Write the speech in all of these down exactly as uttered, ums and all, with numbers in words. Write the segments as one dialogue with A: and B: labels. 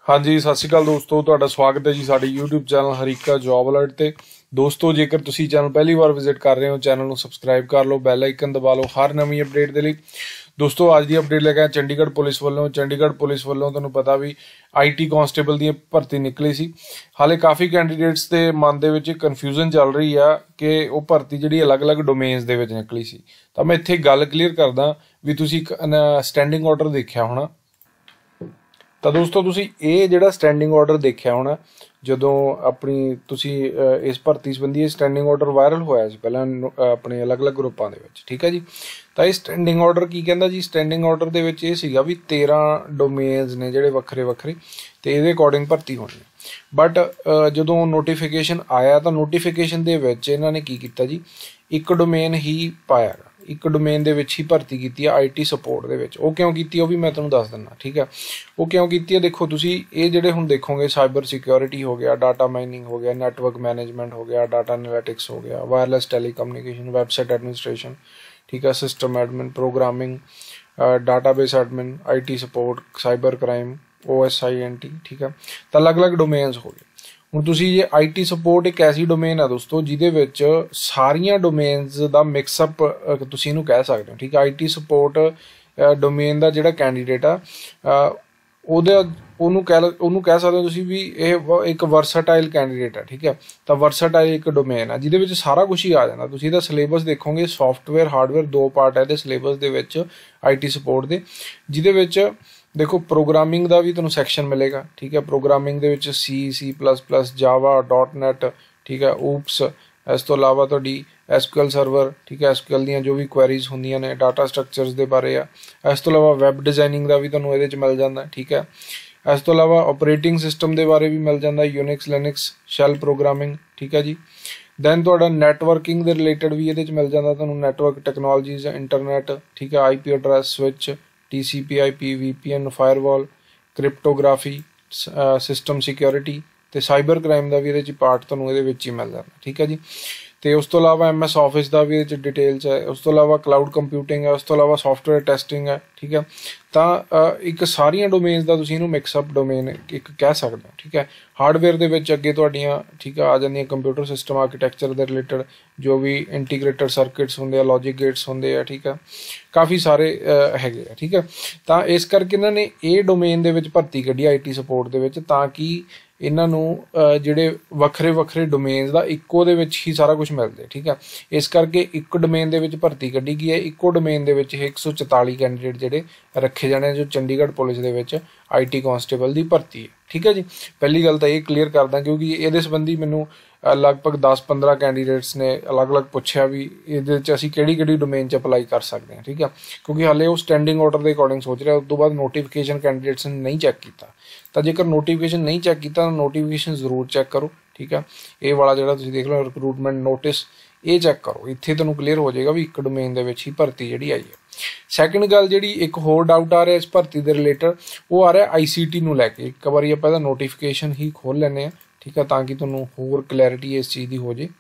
A: हाँ जी, सत श्री अकाल दोस्तों, तुहाडा स्वागत है जी साडे YouTube channel Harika job alert ते। दोस्तों जेकर तुसीं चैनल पहली बार विजिट कर रहे हो, चैनल को सबसक्राइब कर लो, बैल आइकन दबा लो हर नवीं अपडेट के लिए। दोस्तों अज की अपडेट लेके चंडीगढ़ पुलिस वालों चंडीगढ़ पुलिस वालों तुहानूं पता भी आई टी कॉन्स्टेबल दी भर्ती निकली सी। हाले काफ़ी कैंडीडेट्स के मन दे विच कन्फ्यूजन चल रही है कि वो भर्ती जिहड़ी अलग अलग डोमेन्स दे विच निकली सी। तो मैं इत्थे गल क्लीयर करदा भी तुसीं स्टैंडिंग ऑर्डर देखिया होना। तो दोस्तों तुसी ये जिहड़ा स्टैंडिंग ऑर्डर देखिया होना जदों अपनी तुसी इस भर्ती संबंधी स्टैंडिंग ऑर्डर वायरल होया सी पहलां अपने अलग अलग ग्रुपां दे विच, ठीक है जी। तो ये स्टैंडिंग ऑर्डर की कहंदा जी, स्टैंडिंग ऑर्डर दे विच ये सीगा भी तेरह डोमेन्स ने जिहड़े वक्खरे वक्खरे ते इहदे अकॉर्डिंग भर्ती होनी है। बट जदों नोटिफिकेशन आया तो नोटिफिकेशन दे विच इन्हां ने की कीता जी, एक डोमेन ही पाया, एक डोमेन दे विच ही भर्ती की है आई टी सपोर्ट दे विच। वो क्यों की भी मैं तुहानूं दस दिंदा, ठीक है। वो क्यों की है देखो तुसी ये जिहड़े हुण देखोगे साइबर सिक्योरिटी हो गया, डाटा माइनिंग हो गया, नैटवर्क मैनेजमेंट हो गया, डाटा एनालिटिक्स हो गया, वायरलैस टैलीकम्यूनिकेशन, वैबसाइट एडमिनिस्ट्रेशन, ठीक है, system admin, programming, database admin, I T support, cyber crime, O S I N T, ठीक है। तो अलग अलग डोमेन्स हो गए। ਹੁਣ ਤੁਸੀਂ ये आई टी सपोर्ट एक ऐसी डोमेन है दोस्तों ਜਿਹਦੇ ਵਿੱਚ ਸਾਰੀਆਂ ਡੋਮੇਨਸ ਦਾ ਮਿਕਸਅਪ ਤੁਸੀਂ ਇਹਨੂੰ ਕਹਿ ਸਕਦੇ ਹੋ, ਠੀਕ ਹੈ। आई टी सपोर्ट ਡੋਮੇਨ ਦਾ ਜਿਹੜਾ ਕੈਂਡੀਡੇਟ ਆ ਉਹਦੇ ਉਹਨੂੰ ਕਹਿ ਉਹਨੂੰ ਕਹਿ ਸਕਦੇ ਹੋ ਤੁਸੀਂ ਵੀ ਇਹ ਇੱਕ ਵਰਸਟਾਈਲ ਕੈਂਡੀਡੇਟ ਹੈ, ਠੀਕ ਹੈ। ਤਾਂ ਵਰਸਟਾਈਲ ਇੱਕ ਡੋਮੇਨ ਆ ਜਿਹਦੇ ਵਿੱਚ ਸਾਰਾ ਕੁਝ ਹੀ ਆ ਜਾਂਦਾ। ਤੁਸੀਂ ਇਹਦਾ ਸਿਲੇਬਸ ਦੇਖੋਗੇ, ਸੌਫਟਵੇਅਰ ਹਾਰਡਵੇਅਰ ਦੋ ਪਾਰਟ ਹੈ ਇਹਦੇ ਸਿਲੇਬਸ ਦੇ ਵਿੱਚ आई टी सपोर्ट ਦੇ, ਜਿਹਦੇ ਵਿੱਚ देखो प्रोग्रामिंग का भी तुहानूं सैक्शन मिलेगा, ठीक है। प्रोग्रामिंग दे विच C C plus plus Java dot net, ठीक है, ऊप्स, इस तो इलावा तुहाडी एस क्यू एल सर्वर, ठीक है, एस क्यू एल दीयां जो भी क्वेरीज होंदियां ने डाटा स्ट्रक्चर्स के बारे आ। इस तो इलावा वैब डिजाइनिंग का भी तुहानूं इहदे च मिल जांदा, ठीक है। इस तो इलावा ऑपरेटिंग सिस्टम के बारे भी मिल जाता, यूनिक्स लिनक्स शैल प्रोग्रामिंग, ठीक है जी। दैन तुहाडा नैटवर्किंग के रिलेटेड भी इहदे च मिल जाता तुहानूं, नैटवर्क टैक्नोलॉजीज, इंटरनेट, ठीक है, I P address switch, T C P I P, V P N, firewall, cryptography, system security ते साइबर क्राइम का भी ये पार्ट तुहानूं इहदे विच ही मिल जाता, ठीक है जी। तो उस तो इलावा एम एस ऑफिस का भी ये डिटेल्स है, उस तो इलावा क्लाउड कंप्यूटिंग है, उस तो इलावा सॉफ्टवेयर टेस्टिंग है, ठीक है। तो एक सारिया डोमेन्स का तुसीं इहनूं मिक्सअप डोमेन एक कह सकते हो, ठीक है। हार्डवेयर दे विच अगे तुहाडीआं, ठीक है, आ जांदियां कंप्यूटर सिस्टम आर्कीटैक्चर के रिलेटेड जो भी इंटीग्रेटेड सर्किट्स होंदे आ, लॉजिक गेट्स होंदे आ, ठीक है, काफ़ी सारे हैगे आ, ठीक है। तो इस करके इन्हां ने ये डोमेन दे विच भर्ती कड्ढी आई टी सपोर्ट दे विच, तां कि इन्हां नूं जिहड़े वक्खरे वक्खरे डोमेन्स दा इक्को दे विच ही सारा कुछ मिल जाए, ठीक है। इस करके एक डोमेन दे विच भर्ती कड्ढी गई है। इक्को डोमेन दे विच एक सौ चौताली कैंडीडेट जिहड़े रखे जाने जो चंडीगढ़ पुलिस दे विच आई टी कॉन्स्टेबल की भर्ती है, ठीक है जी। पहली गल तो ये क्लीयर करदा क्योंकि ये संबंधी मैनू लगभग दस पंद्रह कैंडीडेट्स ने अलग अलग पूछा भी ये असीं किहड़ी किहड़ी डोमेन च अपलाई कर सकते हैं, ठीक है। क्योंकि हाले वो स्टैंडिंग ऑर्डर के अकॉर्डिंग सोच रहा, उस तो बाद नोटिफिकेशन कैंडीडेट्स ने नहीं चैक किया। तो जेकर नोटिफिकेशन नहीं चैक किया तो नोटिफिकेशन जरूर चैक करो, ठीक है। ये वाला जिहड़ा तुसीं देख लो रिक्रूटमेंट नोटिस, ये चैक करो, इत्थे तुहानूं क्लीयर हो जाएगा भी एक डोमेन दे विच ही भर्ती जिहड़ी आई है। सैकेंड गल जिहड़ी एक होर डाउट आ रहा इस भर्ती के रिलेटेड, वो आ रहा आई सी टी नूं लैके। एक बारी आपां नोटिफिकेशन ही खोल लैंदे आ, ठीक है, ताकि तुहानूं होर क्लैरिटी इस चीज़ की हो जाए।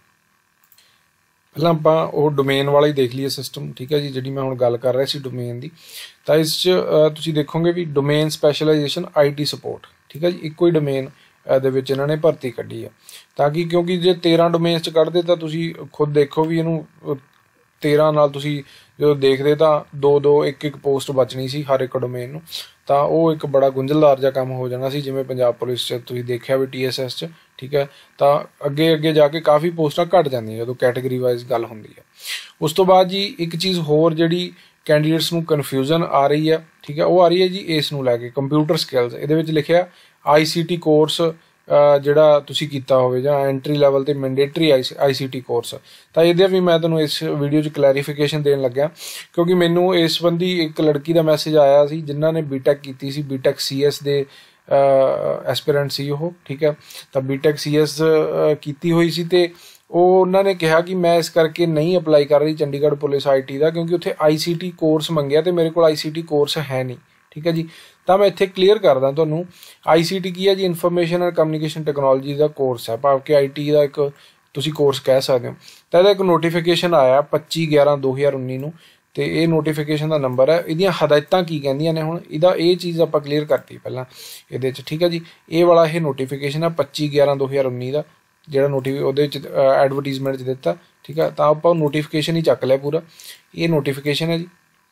A: पहला आपां वो डोमेन वाला ही देख लीए सिस्टम, ठीक है जी, जिहड़ी मैं हुण गल कर रहा सी डोमेन की। तो इस तुसीं देखोगे भी domain specialization I T support, ठीक है जी, इक्को ही डोमेन दे विच इन्हां ने भर्ती कड्ढी है। ताकि क्योंकि जे तेरह डोमेन्स च कढ़दे तो तुसीं खुद देखो भी इहनूं तेरह नाल तुसीं जो देखते तो दो दो एक एक पोस्ट बचनी सी हर एक डोमेन नूं, तो वो एक बड़ा गुंझलदार जिहा काम हो जाना सी। जिवें पंजाब पुलिस च तुसीं देखिया भी टी एस एस च, ठीक है। तो अगे अगे जाके काफ़ी पोस्टां घट जांदियां जदों कैटेगरी वाइज गल हुंदी है। उस तो बाद जी एक चीज़ होर जिहड़ी कैंडीडेट्स नूं कन्फ्यूजन आ रही है, ठीक है, वो आ रही है जी इस नूं लैके कंप्यूटर स्किल्स। इहदे विच लिखिआ आई सी टी कोर्स जिहड़ा तुसीं कीता होवे जां एंट्री लैवल ते mandatory I I C T course. तो इहदे भी मैं तुहानूं इस वीडियो च क्लैरीफिकेशन देन लग्या क्योंकि मैनूं इस संबंधी एक लड़की का मैसेज आया सी जिन्हां ने बी टैक कीती सी, बी टैक सी एस दे एस्पिरेंट सी वो, ठीक है। तो बी टैक सी एस कीती हुई सी ते उन्होंने कहा कि मैं इस करके नहीं अपलाई कर रही चंडीगढ़ पुलिस आई टी का क्योंकि उत्थे आई सी टी कोर्स मंगया तो मेरे को आई सी टी कोर्स है नहीं, ठीक है जी। तो मैं इत्थे क्लीयर करदा तुहानूं आई सी टी की है जी, इन्फॉर्मेशन एंड कम्यूनिकेशन टैक्नोलॉजी का कोर्स है, भाव कि आई टी का एक तुसीं कोर्स कह सकते हो। तो एक नोटिफिकेशन आया पच्ची ग्यारह दो हज़ार उन्नी नूं ਤੇ ਇਹ ਨੋਟੀਫਿकेशन ਦਾ ਨੰਬਰ ਹੈ। ਇਹਦੀਆਂ ਹਦਾਇਤਾਂ ਕੀ ਕਹਿੰਦੀਆਂ ਨੇ, ਹੁਣ ਇਹਦਾ ਇਹ ਚੀਜ਼ ਆਪਾਂ ਕਲੀਅਰ ਕਰਤੀ ਪਹਿਲਾਂ ਇਹਦੇ ਵਿੱਚ, ਠੀਕ ਹੈ ਜੀ। ਇਹ ਵਾਲਾ ਇਹ ਨੋਟੀਫਿकेशन ਹੈ ਪੱਚੀ ਗਿਆਰਾਂ ਦੋ ਹਜ਼ਾਰ ਉੱਨੀ ਦਾ, ਜਿਹੜਾ ਨੋਟੀ ਉਹਦੇ ਵਿੱਚ ਐਡਵਰਟੀਜ਼ਮੈਂਟ 'ਚ ਦਿੱਤਾ, ਠੀਕ ਹੈ। ਤਾਂ ਆਪਾਂ ਨੋਟੀਫਿकेशन ਹੀ ਚੱਕ ਲਿਆ ਪੂਰਾ, ਇਹ ਨੋਟੀਫਿकेशन ਹੈ ਜੀ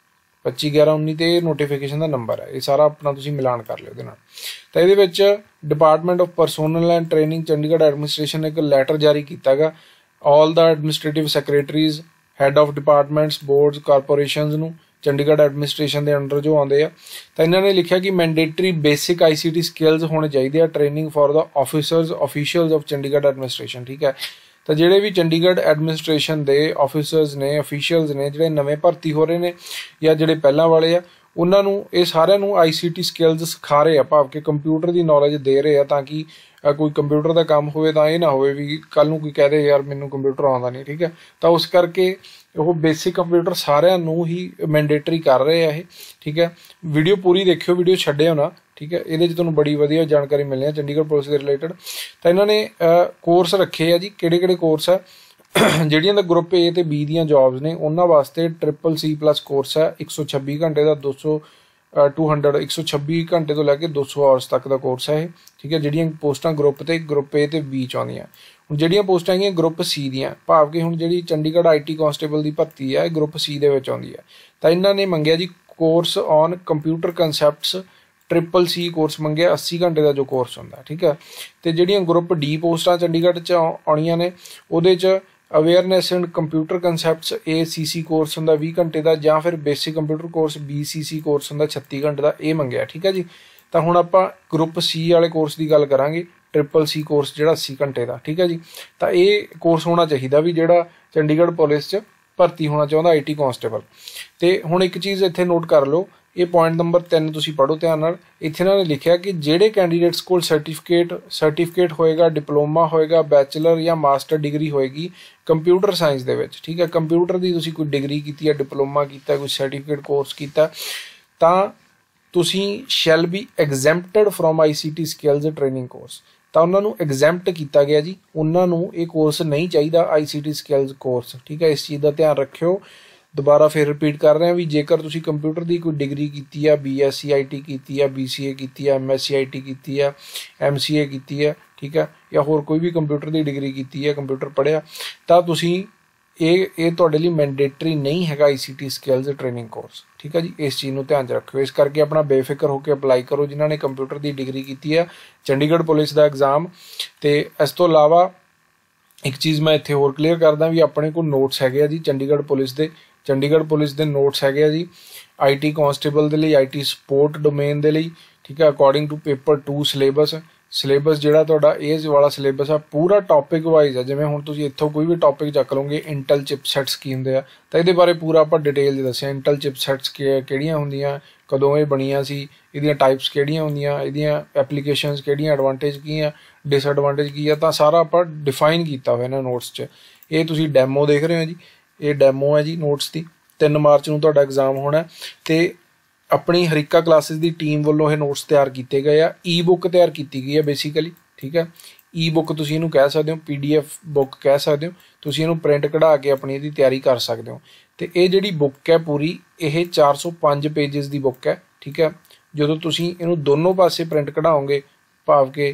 A: ਪੱਚੀ ਗਿਆਰਾਂ ਉੱਨੀ, ਤੇ ਇਹ ਨੋਟੀਫਿकेशन ਦਾ ਨੰਬਰ ਹੈ। ਇਹ ਸਾਰਾ ਆਪਣਾ ਤੁਸੀਂ ਮਿਲਾਨ ਕਰ ਲਿਓ ਉਹਦੇ ਨਾਲ। ਤਾਂ ਇਹਦੇ ਵਿੱਚ department of personnel and training Chandigarh administration ਨੇ ਇੱਕ ਲੈਟਰ ਜਾਰੀ ਕੀਤਾ ਗਾ ਆਲ ਦਾ administrative secretaries, head of departments, boards, corporations ਨੂੰ, ਚੰਡੀਗੜ੍ਹ ਐਡਮਿਨਿਸਟ੍ਰੇਸ਼ਨ ਦੇ ਅੰਡਰ ਜੋ ਆਉਂਦੇ ਆ। ਤਾਂ ਇਹਨਾਂ ਨੇ ਲਿਖਿਆ ਕਿ mandatory basic I C T skills ਹੋਣੇ ਚਾਹੀਦੇ ਆ training for the officers officials of Chandigarh administration, ਠੀਕ ਹੈ। ਤਾਂ ਜਿਹੜੇ ਵੀ ਚੰਡੀਗੜ੍ਹ ਐਡਮਿਨਿਸਟ੍ਰੇਸ਼ਨ ਦੇ ਆਫਿਸਰਸ ਨੇ, ਅਫੀਸ਼ੀਅਲਸ ਨੇ, ਜਿਹੜੇ ਨਵੇਂ ਭਰਤੀ ਹੋ ਰਹੇ ਨੇ ਜਾਂ ਜਿਹੜੇ ਪਹਿਲਾਂ ਵਾਲੇ ਆ, ਉਹਨਾਂ ਨੂੰ ਇਹ ਸਾਰਿਆਂ ਨੂੰ ਆਈ ਸੀ ਟੀ ਸਕਿੱਲਸ ਸਿਖਾ ਰਹੇ ਆ, ਭਾਵ ਕਿ ਕੰਪਿਊਟਰ ਦੀ ਨੌਲੇਜ ਦੇ ਰਹੇ ਆ, ਤਾਂ ਕਿ ਕੋਈ ਕੰਪਿਊਟਰ ਦਾ ਕੰਮ ਹੋਵੇ ਤਾਂ ਇਹ ਨਾ ਹੋਵੇ ਵੀ ਕੱਲ੍ਹ ਨੂੰ ਕੋਈ ਕਹਿ ਦੇ ਯਾਰ ਮੈਨੂੰ ਕੰਪਿਊਟਰ ਆਉਂਦਾ ਨਹੀਂ, ਠੀਕ ਹੈ। ਤਾਂ ਉਸ ਕਰਕੇ ਉਹ ਬੇਸਿਕ ਕੰਪਿਊਟਰ ਸਾਰਿਆਂ ਨੂੰ ਹੀ ਮੈਂਡੇਟਰੀ ਕਰ ਰਹੇ ਆ ਇਹ, ਠੀਕ ਹੈ। ਵੀਡੀਓ ਪੂਰੀ ਦੇਖਿਓ, ਵੀਡੀਓ ਛੱਡਿਓ ਨਾ, ਠੀਕ ਹੈ। ਇਹਦੇ 'ਚ ਤੁਹਾਨੂੰ ਬੜੀ ਵਧੀਆ ਜਾਣਕਾਰੀ ਮਿਲਣੀ ਹੈ ਚੰਡੀਗੜ੍ਹ ਪੁਲਿਸ ਦੇ ਰਿਲੇਟਡ। ਤਾਂ ਇਹਨਾਂ ਨੇ ਕੋਰਸ ਰੱਖੇ ਆ ਜੀ, ਕਿਹੜੇ ਕਿਹੜੇ ਕੋਰਸ ਆ, ਜਿਹੜੀਆਂ ਦਾ ਗਰੁੱਪ ਏ ਤੇ ਬੀ ਦੀਆਂ ਜੌਬਸ ਨੇ ਉਹਨਾਂ ਵਾਸਤੇ ਟ੍ਰਿਪਲ ਸੀ ਪਲੱਸ ਕੋਰਸ ਹੈ, ਇੱਕ ਸੌ ਛੱਬੀ ਘੰਟੇ ਦਾ, ਦੋ ਸੌ ਟੂ ਹੰਡਰਡ ਇੱਕ ਸੌ ਛੱਬੀ ਘੰਟੇ ਤੋਂ ਲੈ ਕੇ ਦੋ ਸੌ ਆਵਰਸ ਤੱਕ ਦਾ ਕੋਰਸ ਹੈ ਇਹ, ਠੀਕ ਹੈ। ਜਿਹੜੀਆਂ ਪੋਸਟਾਂ ਗਰੁੱਪ ਤੇ ਗਰੁੱਪ ਏ ਤੇ ਬੀ 'ਚ ਆਉਂਦੀਆਂ। ਹੁਣ ਜਿਹੜੀਆਂ ਪੋਸਟਾਂ ਹੈਗੀਆਂ ਗਰੁੱਪ ਸੀ ਦੀਆਂ, ਭਾਵ ਕਿ ਹੁਣ ਜਿਹੜੀ ਚੰਡੀਗੜ੍ਹ ਆਈ ਟੀ ਕਾਂਸਟੇਬਲ ਦੀ ਭਰਤੀ ਹੈ ਇਹ ਗਰੁੱਪ ਸੀ ਦੇ ਵਿੱਚ ਆਉਂਦੀ ਹੈ। ਤਾਂ ਇਹਨਾਂ ਨੇ ਮੰਗਿਆ ਜੀ course on computer concepts, triple C course मंगे अस्सी घंटे का जो कोर्स होंगे, ठीक है। तो जिहड़ियां ग्रुप डी पोस्टां चंडीगढ़ च आउणियां ने उहदे च awareness and computer concepts A C C course होंगे बीस घंटे का, जां फिर basic computer course B C C course होंगे छत्तीस घंटे का, ये मंगया, ठीक है जी। तो हुण आपां ग्रुप सी वाले कोर्स की गल करांगे, ट्रिपल सी कोर्स जिहड़ा अस्सी घंटे का, ठीक है जी। तो ये कोर्स होना चाहिए भी जिहड़ा चंडीगढ़ पुलिस च भर्ती होना चाहुंदा आई टी कांस्टेबल। तो हुण एक चीज़ इत्थे नोट कर लो, ये पॉइंट नंबर तीन तुसीं पढ़ो ध्यान नाल। इत्थे इन्हां ने लिखिया कि जिहड़े कैंडीडेट्स कोल सर्टिफिकेट सर्टिफिकेट होएगा, डिप्लोमा होएगा, बैचलर या मास्टर डिग्री होएगी कंप्यूटर साइंस दे विच, ठीक है। कंप्यूटर दी तुसीं कोई डिग्री कीती है, डिप्लोमा कीता, कोई सर्टिफिकेट कोर्स कीता, तां तुसीं shall be exempted from I C T skills training course. तो उन्होंने एग्जैम्प्ट किया गया जी, उन्होंने ये कोर्स नहीं चाहिए I C T skills course, ठीक है। इस चीज़ का ध्यान रखियो। दोबारा फिर रिपीट कर रहे हैं भी जेकर तुसी कंप्यूटर की कोई डिग्री की है, B S C I T की है, बी सी ए की है, M S C I T की है, एम सी ए की है, ठीक है, या होर कोई भी कंप्यूटर की डिग्री की है, कंप्यूटर पढ़िया, तो तुसी ये ये तुहाडे लई मैंडेटरी नहीं है I C T skills training course, ठीक है जी। इस चीज़ को ध्यान रखियो। इस करके अपना बेफिक्र होकर अपलाई करो जिन्होंने कंप्यूटर की डिग्री की है, चंडीगढ़ पुलिस का एग्जाम। तो इस तो इलावा एक चीज़ मैं इत्थे होर क्लीयर करदा भी अपने को नोट्स है जी चंडीगढ़ पुलिस के चंडीगढ़ पुलिस के नोट्स है जी आई टी कांस्टेबल के लिए, आई टी सपोर्ट डोमेन के लिए, ठीक है, according to paper to syllabus. Syllabus जिहड़ा तुहाडा इस वाला सिलेबस आ पूरा टॉपिक वाइज है, जिवें हुण तुसीं इत्थों कोई भी टॉपिक चक लोगे इंटल चिपसैट्स की हुंदे आ, तां इहदे बारे पूरा आपां डिटेल दस्सिआ इंटल चिपसैट्स किहड़ियां हुंदियां, कदों ये बणियां सी, इहदियां टाइप्स किहड़ियां हुंदियां, इहदियां एप्लीकेशनस किहड़ियां, एडवांटेज की आ, डिसएडवांटेज की आ, तां सारा आपां डिफाइन कीता होया इन्हां नोट्स 'च। ये तुसीं डैमो देख रहे हो जी, ये डैमो है जी नोट्स की। तीन मार्च नूं तुहाडा एग्जाम होना ते अपनी हरीका क्लासिस की टीम वालों ये नोट्स तैयार किए गए आ। ई बुक तैयार की गई है बेसिकली, ठीक है। ई बुक तुसीं इहनूं कह सकते हो, पी डी एफ बुक कह सकते हो, तुसीं इहनूं प्रिंट कढ़ा के अपनी इहदी तैयारी कर सकते हो। तो ये जिहड़ी बुक है पूरी ये चार सौ पाँच पेजिज की बुक है, ठीक है। जो तुसीं इहनूं दोनों पासे प्रिंट कढ़ाओगे भाव के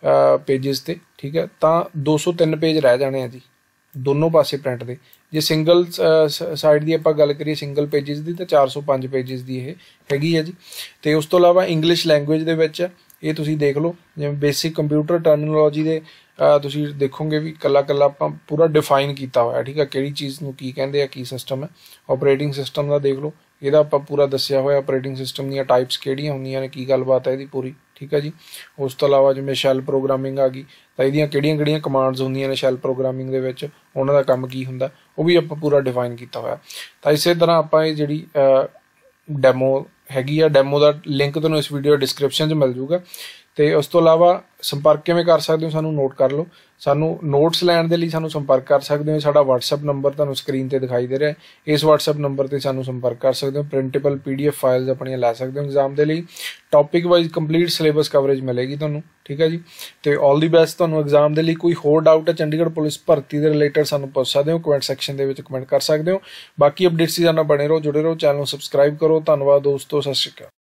A: पेजिज ते, ठीक है, तो दो सौ तीन पेज रह जाने हैं जी दोनों पासे प्रिंट दे। जे सिंगल साइड की आपां गल करिए सिंगल पेजिज की, तो चार सौ पाँच पेजिज की ये हैगी है जी। तो उस तो इलावा इंग्लिश लैंगुएज दे विच ये तुसीं देख लो, जिवें बेसिक कंप्यूटर टर्मिनोलॉजी दे तुसीं देखोगे भी कला कला आपां पूरा डिफाइन किया होया, ठीक है, किहड़ी चीज़ नूं की कहंदे आ, की सिस्टम है। ऑपरेटिंग सिस्टम का देख लो, इहदा आपां पूरा दस्सिया होया, ऑपरेटिंग सिस्टम दीयां टाइप्स किहड़ियां हुंदियां ने, की गलबात है इहदी पूरी, ठीक है जी। उस तो इलावा जिवें शैल प्रोग्रामिंग आ गई, तो इहदियां किहड़ियां किहड़ियां कमांड्स हुंदियां ने शैल प्रोग्रामिंग दे विच, उहनां दा काम की हुंदा वो भी आपां पूरा डिफाइन किया होया। तो इसे तरह आपां ये जिहड़ी डैमो हैगी आ, डैमो का लिंक तुहानूं इस वीडियो डिस्क्रिप्शन च मिल जूगा। ਤੇ ਉਸ ਤੋਂ ਇਲਾਵਾ ਸੰਪਰਕ ਕਿਵੇਂ ਕਰ ਸਕਦੇ ਹੋ ਸਾਨੂੰ ਨੋਟ ਕਰ ਲਓ। ਸਾਨੂੰ ਨੋਟਸ ਲੈਣ ਦੇ ਲਈ ਸਾਨੂੰ ਸੰਪਰਕ ਕਰ ਸਕਦੇ ਹੋ। ਸਾਡਾ WhatsApp ਨੰਬਰ ਤੁਹਾਨੂੰ ਸਕਰੀਨ ਤੇ ਦਿਖਾਈ ਦੇ ਰਿਹਾ, ਇਸ WhatsApp ਨੰਬਰ ਤੇ ਸਾਨੂੰ ਸੰਪਰਕ ਕਰ ਸਕਦੇ ਹੋ। ਪ੍ਰਿੰਟੇਬਲ ਪੀਡੀਐਫ ਫਾਈਲਸ ਆਪਣੀਆਂ ਲੈ ਸਕਦੇ ਹੋ ਐਗਜ਼ਾਮ ਦੇ ਲਈ। Topic wise complete syllabus coverage ਮਿਲੇਗੀ ਤੁਹਾਨੂੰ, ਠੀਕ ਹੈ ਜੀ। ਤੇ ਆਲ ਦੀ ਬੈਸਟ ਤੁਹਾਨੂੰ ਐਗਜ਼ਾਮ ਦੇ ਲਈ। ਕੋਈ ਹੋਰ ਡਾਊਟ ਹੈ ਚੰਡੀਗੜ੍ਹ ਪੁਲਿਸ ਭਰਤੀ ਦੇ ਰਿਲੇਟਡ ਸਾਨੂੰ ਪੁੱਛ ਸਕਦੇ ਹੋ, ਕਮੈਂਟ ਸੈਕਸ਼ਨ ਦੇ ਵਿੱਚ ਕਮੈਂਟ ਕਰ ਸਕਦੇ ਹੋ। ਬਾਕੀ ਅਪਡੇਟਸ ਜਾਨਣਾ ਬਣੇ ਰਹੋ, ਜੁੜੇ ਰਹੋ, ਚੈਨਲ ਨੂੰ ਸਬਸਕ੍ਰਾਈਬ ਕਰੋ। ਧੰਨਵਾਦ ਦੋਸਤੋ, ਸਤਿ ਸ਼੍ਰੀ ਅਕਾਲ।